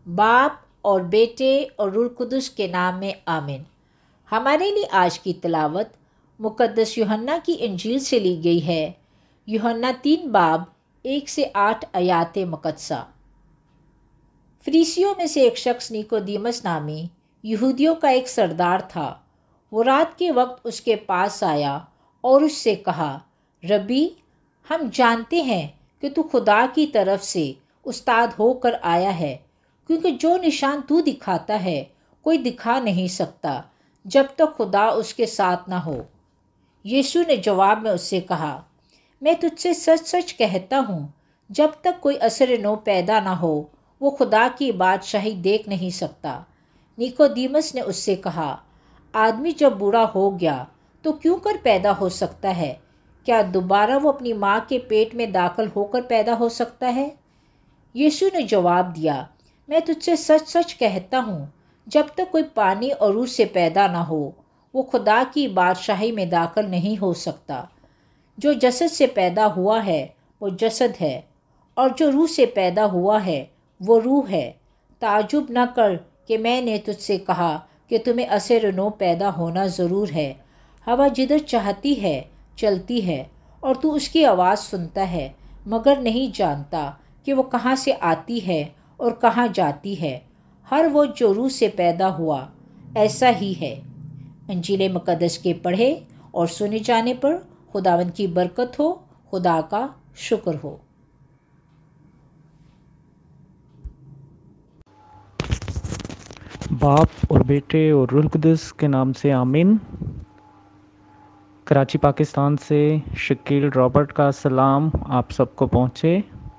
باپ اور بیٹے اور روح القدس کے نام میں آمین۔ ہمارے لیے آج کی تلاوت مقدس یوحنا کی انجیل سے لی گئی ہے۔ یوحنا 3 باب 1 سے 8 آیات مقدسہ۔ فریسیوں میں سے ایک شخص نیکودیمس نامی یہودیوں کا ایک سردار تھا۔ وہ رات کے وقت اس کے پاس آیا اور اس سے کہا، ربی، ہم جانتے ہیں کہ تو خدا کی طرف سے استاد ہو کر آیا ہے، کیونکہ جو نشان تو دکھاتا ہے کوئی دکھا نہیں سکتا جب تک خدا اس کے ساتھ نہ ہو۔ یسوع نے جواب میں اس سے کہا، میں تجھ سے سچ سچ کہتا ہوں، جب تک کوئی اثر نو پیدا نہ ہو وہ خدا کی بادشاہی دیکھ نہیں سکتا۔ نیکودیمس نے اس سے کہا، آدمی جب بوڑھا ہو گیا تو کیوں کر پیدا ہو سکتا ہے؟ کیا دوبارہ وہ اپنی ماں کے پیٹ میں داخل ہو کر پیدا ہو سکتا ہے؟ یسوع نے جواب دیا، میں تجھ سے سچ سچ کہتا ہوں، جب تک کوئی پانی اور روح سے پیدا نہ ہو وہ خدا کی بادشاہی میں داخل نہیں ہو سکتا۔ جو جسد سے پیدا ہوا ہے وہ جسد ہے، اور جو روح سے پیدا ہوا ہے وہ روح ہے۔ تعجب نہ کر کہ میں نے تجھ سے کہا کہ تمہیں اثر نو پیدا ہونا ضرور ہے۔ ہوا جدھر چاہتی ہے چلتی ہے، اور تو اس کی آواز سنتا ہے مگر نہیں جانتا کہ وہ کہاں سے آتی ہے اور کہاں جاتی ہے۔ ہر وہ جو روح سے پیدا ہوا ایسا ہی ہے۔ انجیل مقدس کے پڑھے اور سنے جانے پر خداوند کی برکت ہو۔ خدا کا شکر ہو۔ باپ اور بیٹے اور روح القدس کے نام سے آمین۔ کراچی پاکستان سے شکیل رابرٹ کا سلام آپ سب کو پہنچے۔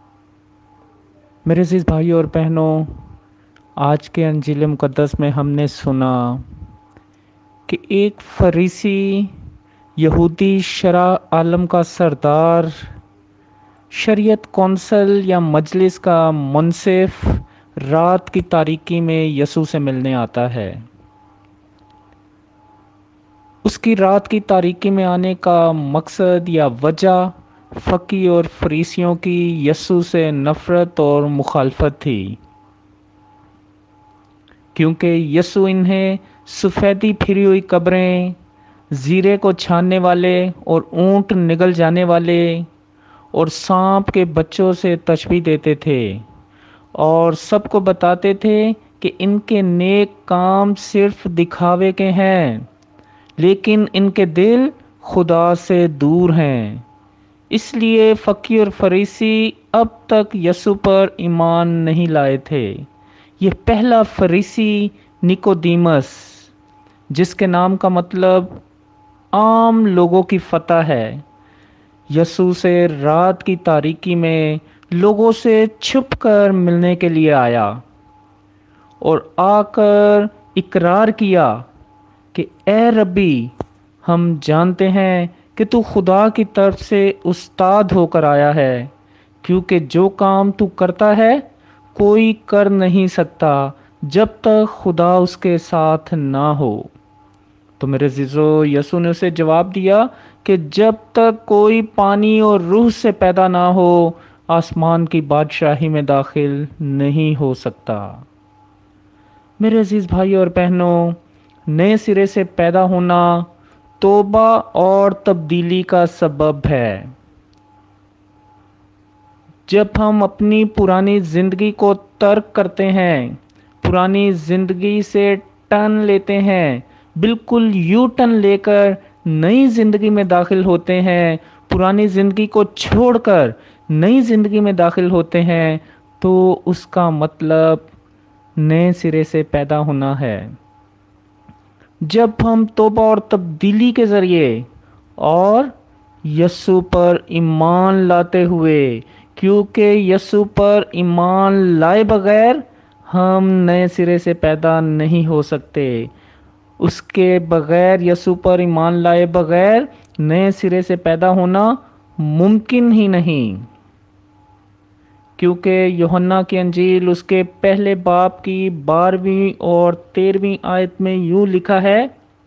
میرے عزیز بھائیوں اور بہنوں، آج کے انجیل مقدس میں ہم نے سنا کہ ایک فریسی یہودی شرع عالم کا سردار، شریعت کونسل یا مجلس کا منصف رات کی تاریکی میں یسوع سے ملنے آتا ہے۔ اس کی رات کی تاریکی میں آنے کا مقصد یا وجہ فقی اور فریسیوں کی یسوع سے نفرت اور مخالفت تھی، کیونکہ یسوع انہیں سفیدی پھری ہوئی قبریں، زیرے کو چھاننے والے اور اونٹ نگل جانے والے اور سانپ کے بچوں سے تشبیہ دیتے تھے، اور سب کو بتاتے تھے کہ ان کے نیک کام صرف دکھاوے کے ہیں، لیکن ان کے دل خدا سے دور ہیں۔ اس لیے فقی اور فریسی اب تک یسوع پر ایمان نہیں لائے تھے۔ یہ پہلا فریسی نیکودیمس، جس کے نام کا مطلب عام لوگوں کی فتح ہے، یسوع سے رات کی تاریکی میں لوگوں سے چھپ کر ملنے کے لیے آیا اور آ کر اقرار کیا کہ اے ربی، ہم جانتے ہیں کہ تو خدا کی طرف سے استاد ہو کر آیا ہے، کیونکہ جو کام تو کرتا ہے کوئی کر نہیں سکتا جب تک خدا اس کے ساتھ نہ ہو۔ تو میرے عزیزو، یسوع نے اسے جواب دیا کہ جب تک کوئی پانی اور روح سے پیدا نہ ہو آسمان کی بادشاہی میں داخل نہیں ہو سکتا۔ میرے عزیز بھائی اور بہنوں، نئے سرے سے پیدا ہونا توبہ اور تبدیلی کا سبب ہے۔ جب ہم اپنی پرانی زندگی کو ترک کرتے ہیں، پرانی زندگی سے ٹرن لیتے ہیں، بالکل یو ٹرن لے کر نئی زندگی میں داخل ہوتے ہیں، پرانی زندگی کو چھوڑ کر نئی زندگی میں داخل ہوتے ہیں، تو اس کا مطلب نئے سرے سے پیدا ہونا ہے۔ جب ہم توبہ اور تبدیلی کے ذریعے اور یسوع پر ایمان لاتے ہوئے، کیونکہ یسوع پر ایمان لائے بغیر ہم نئے سرے سے پیدا نہیں ہو سکتے، اس کے بغیر، یسوع پر ایمان لائے بغیر نئے سرے سے پیدا ہونا ممکن ہی نہیں، کیونکہ یوحنا کی انجیل اس کے پہلے باب کی 12ویں اور 13ویں آیت میں یوں لکھا ہے،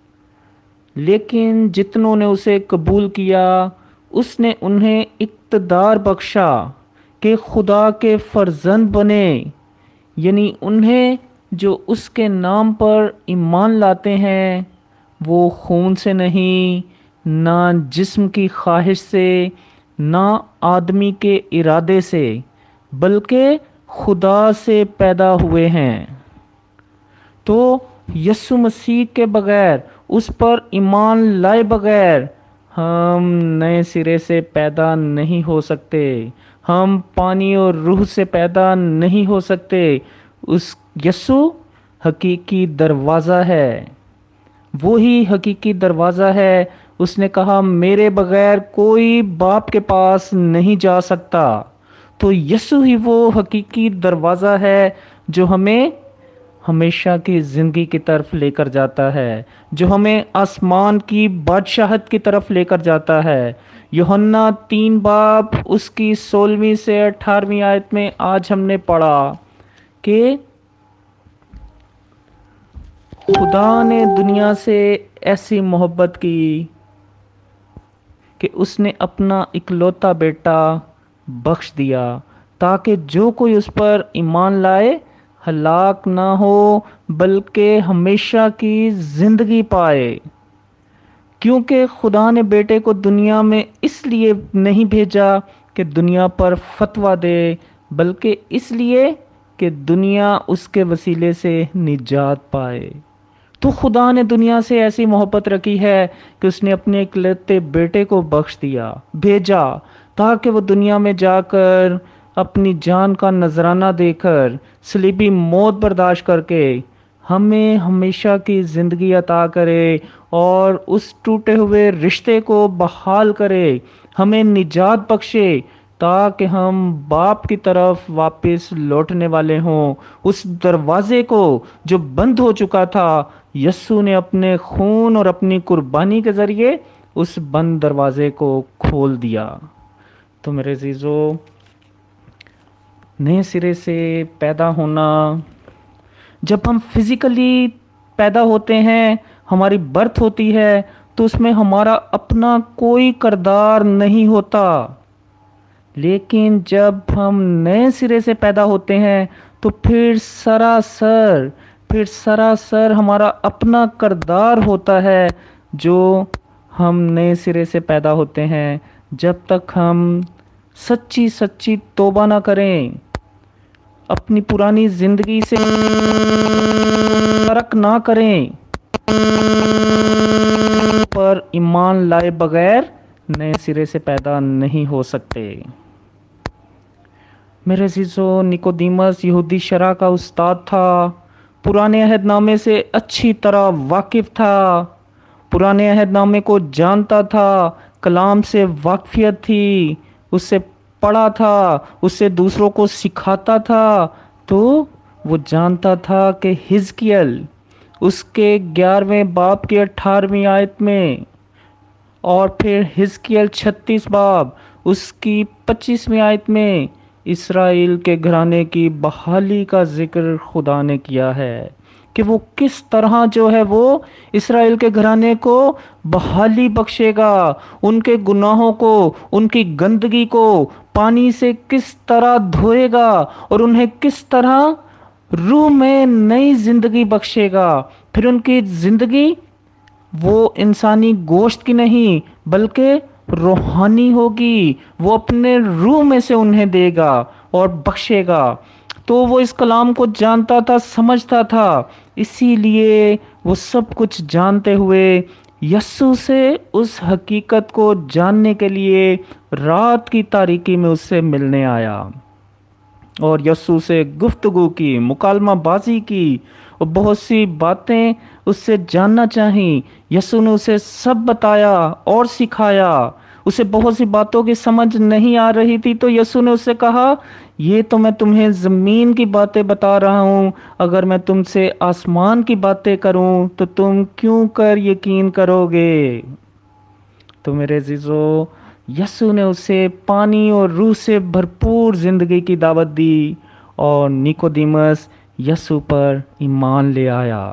لیکن جتنوں نے اسے قبول کیا اس نے انہیں اقتدار بخشا کہ خدا کے فرزند بنے، یعنی انہیں جو اس کے نام پر ایمان لاتے ہیں وہ خون سے نہیں، نہ جسم کی خواہش سے، نہ آدمی کے ارادے سے، بلکہ خدا سے پیدا ہوئے ہیں۔ تو یسوع مسیح کے بغیر، اس پر ایمان لائے بغیر ہم نئے سرے سے پیدا نہیں ہو سکتے، ہم پانی اور روح سے پیدا نہیں ہو سکتے۔ اس یسوع حقیقی دروازہ ہے، وہی حقیقی دروازہ ہے۔ اس نے کہا میرے بغیر کوئی باپ کے پاس نہیں جا سکتا۔ تو یسوع ہی وہ حقیقی دروازہ ہے جو ہمیں ہمیشہ کی زندگی کی طرف لے کر جاتا ہے، جو ہمیں آسمان کی بادشاہت کی طرف لے کر جاتا ہے۔ یوحنا 3 باب اس کی 16 سے 18 آیت میں آج ہم نے پڑھا کہ خدا نے دنیا سے ایسی محبت کی کہ اس نے اپنا اکلوتا بیٹا بخش دیا تاکہ جو کوئی اس پر ایمان لائے ہلاک نہ ہو بلکہ ہمیشہ کی زندگی پائے۔ کیونکہ خدا نے بیٹے کو دنیا میں اس لیے نہیں بھیجا کہ دنیا پر فتویٰ دے، بلکہ اس لیے کہ دنیا اس کے وسیلے سے نجات پائے۔ تو خدا نے دنیا سے ایسی محبت رکھی ہے کہ اس نے اپنے اکلوتے بیٹے کو بخش دیا، بھیجا تاکہ وہ دنیا میں جا کر اپنی جان کا نذرانہ دے کر صلیبی موت برداشت کر کے ہمیں ہمیشہ کی زندگی عطا کرے اور اس ٹوٹے ہوئے رشتے کو بحال کرے، ہمیں نجات بخشے تاکہ ہم باپ کی طرف واپس لوٹنے والے ہوں۔ اس دروازے کو جو بند ہو چکا تھا، یسوع نے اپنے خون اور اپنی قربانی کے ذریعے اس بند دروازے کو کھول دیا۔ تو میرے عزیزو، نئے سرے سے پیدا ہونا، جب ہم فزیکلی پیدا ہوتے ہیں، ہماری برتھ ہوتی ہے، تو اس میں ہمارا اپنا کوئی کردار نہیں ہوتا، لیکن جب ہم نئے سرے سے پیدا ہوتے ہیں تو پھر سراسر ہمارا اپنا کردار ہوتا ہے جو ہم نئے سرے سے پیدا ہوتے ہیں۔ جب تک ہم سچی توبہ نہ کریں، اپنی پرانی زندگی سے فرق نہ کریں، پر ایمان لائے بغیر نئے سرے سے پیدا نہیں ہو سکتے۔ میرے عزیزو، نیکودیمس یہودی شرع کا استاد تھا، پرانے عہد نامے سے اچھی طرح واقف تھا، پرانے عہد نامے کو جانتا تھا، کلام سے واقفیت تھی، اس سے پڑھا تھا، اس سے دوسروں کو سکھاتا تھا۔ تو وہ جانتا تھا کہ حزقیل اس کے 11ویں باب کی 18 آیت میں، اور پھر حزقیل 36 باب اس کی 25 آیت میں اسرائیل کے گھرانے کی بحالی کا ذکر خدا نے کیا ہے کہ وہ کس طرح جو ہے وہ اسرائیل کے گھرانے کو بحالی بخشے گا، ان کے گناہوں کو، ان کی گندگی کو پانی سے کس طرح دھوئے گا اور انہیں کس طرح روح میں نئی زندگی بخشے گا۔ پھر ان کی زندگی وہ انسانی گوشت کی نہیں بلکہ روحانی ہوگی، وہ اپنے روح میں سے انہیں دے گا اور بخشے گا۔ تو وہ اس کلام کو جانتا تھا، سمجھتا تھا، اسی لیے وہ سب کچھ جانتے ہوئے یسوع سے اس حقیقت کو جاننے کے لیے رات کی تاریکی میں اس سے ملنے آیا اور یسوع سے گفتگو کی، مکالمہ بازی کی اور بہت سی باتیں اس سے جاننا چاہیں۔ یسوع نے اسے سب بتایا اور سکھایا۔ اسے بہت سی باتوں کی سمجھ نہیں آ رہی تھی تو یسوع نے اس سے کہا، یہ تو میں تمہیں زمین کی باتیں بتا رہا ہوں، اگر میں تم سے آسمان کی باتیں کروں تو تم کیوں کر یقین کرو گے؟ تو میرے عزیزو، یسوع نے اسے پانی اور روح سے بھرپور زندگی کی دعوت دی اور نیکودیمس یسوع پر ایمان لے آیا۔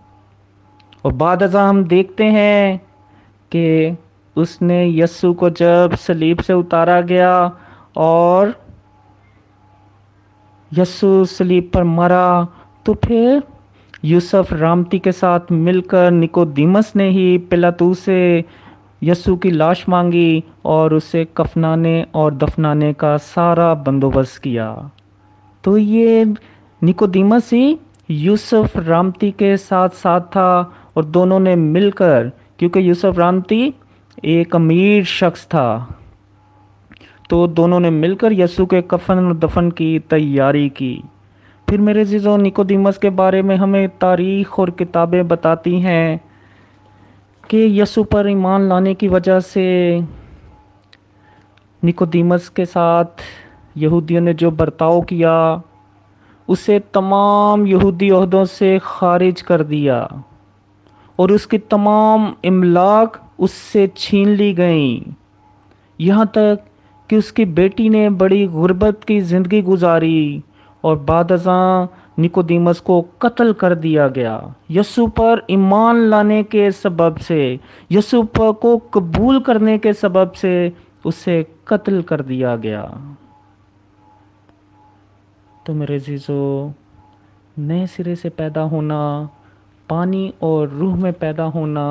اور بعد ازاں ہم دیکھتے ہیں کہ اس نے یسوع کو جب صلیب سے اتارا گیا اور यीशु सलीब पर मरा, तो फिर यूसुफ रामती के साथ मिलकर निकोदीमस ने ही पिलातूस से यीशु की लाश मांगी और उसे कफनाने और दफनाने का सारा बंदोबस्त किया। तो ये निकोदीमस ही यूसुफ रामती के साथ साथ था, और दोनों ने मिलकर, क्योंकि यूसुफ रामती एक अमीर शख्स था, तो दोनों ने मिलकर यीशु के कफन और दफन की तैयारी की। फिर मेरे अजीजों, निकोदीमस के बारे में हमें तारीख और किताबें बताती हैं कि यीशु पर ईमान लाने की वजह से निकोदीमस के साथ यहूदियों ने जो बर्ताव किया, उसे तमाम यहूदी ओहदों से खारिज कर दिया और उसकी तमाम इमलाक उससे छीन ली गईं। यहाँ तक कि उसकी बेटी ने बड़ी गुर्बत की ज़िंदगी गुजारी और बाद अज़ां निकोदीमस को कत्ल कर दिया गया। यीशु पर ईमान लाने के सबब से, यीशु पर को कबूल करने के सबब से उसे कत्ल कर दिया गया। तो मेरे अज़ीज़ों, नए सिरे से पैदा होना, पानी और रूह में पैदा होना,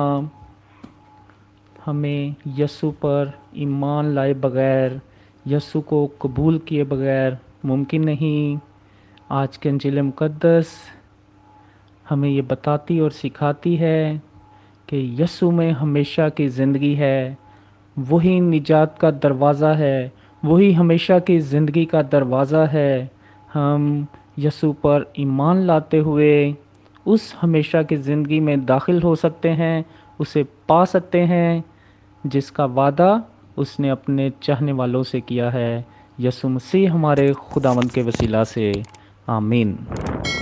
हमें यीशु पर ईमान लाए बगैर, यीशु को कबूल किए बगैर मुमकिन नहीं। आज के इंजील मुक़द्दस हमें ये बताती और सिखाती है कि यीशु में हमेशा की ज़िंदगी है, वही निजात का दरवाज़ा है, वही हमेशा की ज़िंदगी का दरवाज़ा है। हम यीशु पर ईमान लाते हुए उस हमेशा की ज़िंदगी में दाखिल हो सकते हैं, उसे पा सकते हैं जिसका वादा उसने अपने चाहने वालों से किया है। यीशु मसीह हमारे खुदावंद के वसीला से, आमीन।